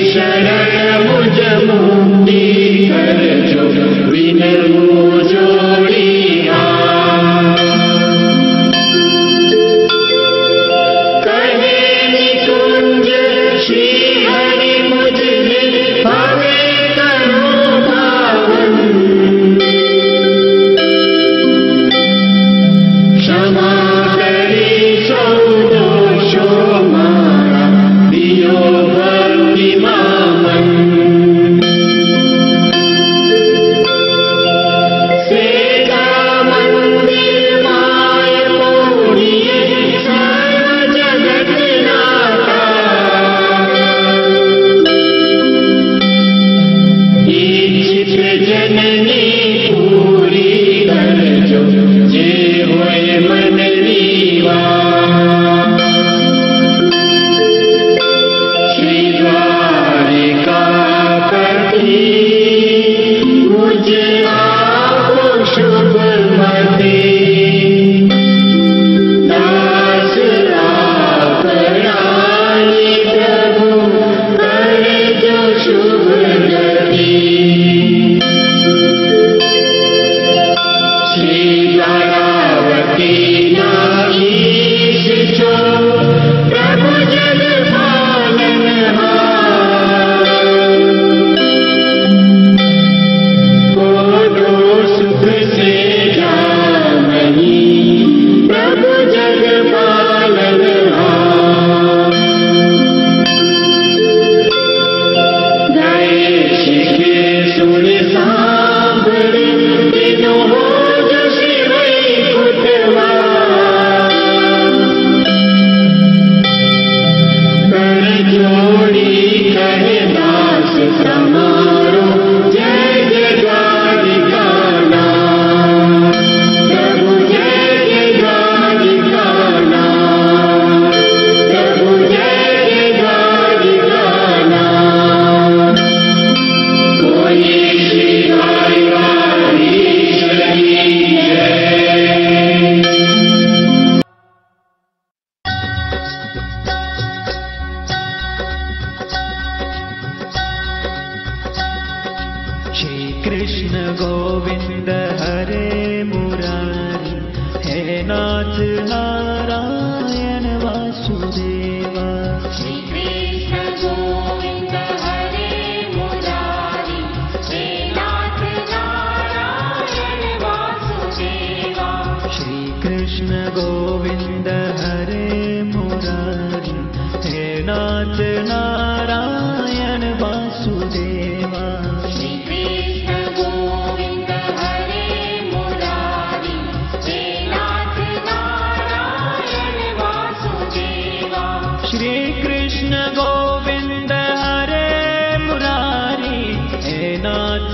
शरण मुझ मुक्ति कर जो विनमु जोड़ी कहे निकुंज श्री हरि मुझे भवे करो पावन क्षमा करी सौ दोषो मारा दियो भक्ति मामन सेता मंदिर माय मोरिये सर्व जगत नाथा इच्छित जननी पूरी कर जो जे होय मन रीवा श्री द्वारिकापति मुझ आपको शुभमति दास आपरानी प्रभु कर जो शुभ गति श्री द्वारावती नाईश जो प्रभु जग पालनहार कोडो सुख से जामनी प्रभु जग पालनहार गए शिखे सुन सांभर तीनों हो जो शिव कुटवार कर जोड़ी कहे दास समारो जय जयकारिका नाम प्रभु जय जयकारिका नाम प्रभु जय जयकारिका नाम कोई श्री द्वारिकाधीश की जय। श्री कृष्ण गोविंद हरे मुरारी हे नाथ नारायण वासुदेवा श्री कृष्ण गोविंद हरे मुरारी हे नाथ नारायण वासुदेवा श्री कृष्ण गोविंद हरे मुरारी हे नाथ नारायण वासुदेवा श्री कृष्ण गोविंद हरे मुरारी हे नाथ नारायण वासुदेवा श्री कृष्ण गोविंद हरे मुरारी हे नाथ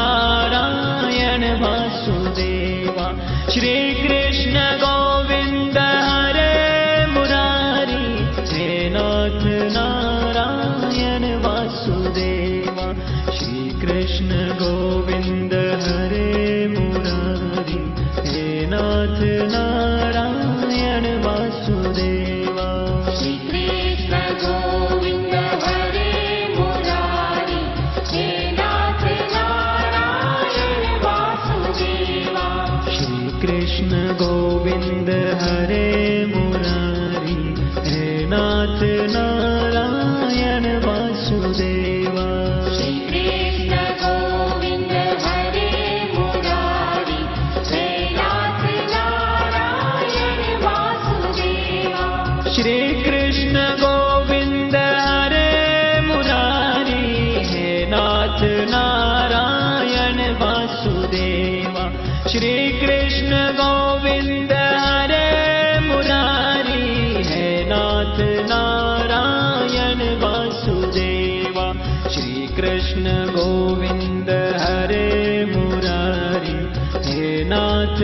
नारायण वासुदेवा श्री कृष्ण गोविंद हरे मुरारी हे नाथ नारायण वासुदेवा श्री कृष्ण गोविंद हरे मुरारी हे नाथ नारायण वासुदेवा श्री कृष्ण गोविंद हरे मुरारी हे नाथ नारायण वासुदेवा श्री कृष्ण गोविंद हरे मुरारी हे नाथ नारायण वासुदेवा श्री कृष्ण गोविंद हरे मुरारी हे नाथ नारायण वासुदेवा श्री कृष्ण गोविंद हरे मुरारी हे नाथ नारायण वासुदेवा श्री कृष्ण गोविंद हरे मुरारी हे नाथ नारायण वासुदेवा श्री कृष्ण गोविंद हरे मुरारी हे नाथ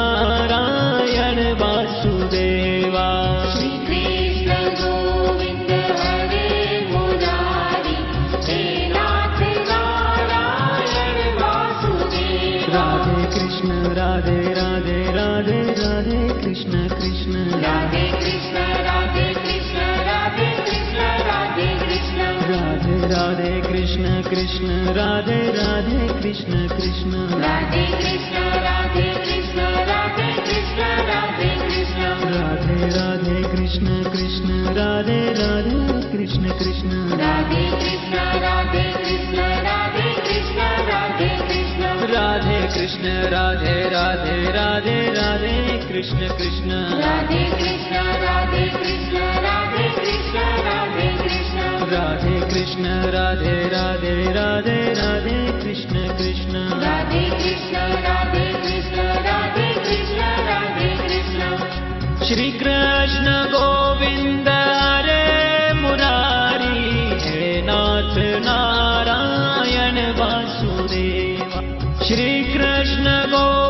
नारायण वासुदेवा श्री कृष्ण गोविंद हरे मुरारी हे नाथ नारायण वासुदेवा राधे कृष्ण राधे राधे राधे राधे कृष्ण कृष्ण राधे कृष्ण राधे कृष्ण राधे कृष्ण राधे कृष्ण राधे राधे कृष्ण कृष्ण राधे राधे कृष्ण कृष्ण राधे कृष्ण राधे कृष्ण राधे कृष्ण राधे कृष्ण राधे राधे कृष्ण कृष्ण राधे राधे कृष्ण कृष्ण राधे कृष्ण राधे कृष्ण राधे कृष्ण राधे कृष्ण राधे कृष्ण राधे राधे राधे राधे कृष्ण कृष्ण राधे कृष्ण राधे कृष्ण राधे कृष्ण राधे कृष्ण राधे कृष्ण राधे राधे राधे राधे कृष्ण कृष्ण राधे कृष्ण राधे कृष्ण राधे कृष्ण राधे कृष्ण श्री कृष्ण गोविंद हरे मुरारी हे नाथ नारायण वासुदेव श्री कृष्ण गोविंद